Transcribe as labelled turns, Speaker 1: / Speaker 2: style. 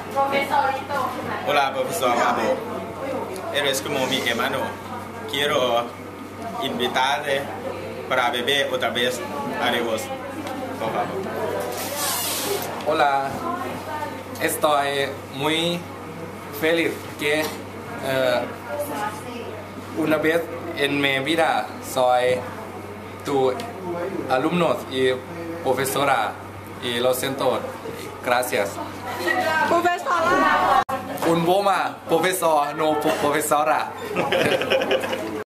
Speaker 1: Hola, profesor Gabo. Eres como mi hermano. Quiero invitarte para beber otra vez. Adiós, por favor.
Speaker 2: Hola, estoy muy feliz que una vez en mi vida soy tu alumno y profesora y lo siento, gracias.
Speaker 3: Profesora.
Speaker 2: Un broma, profesor, no profesora.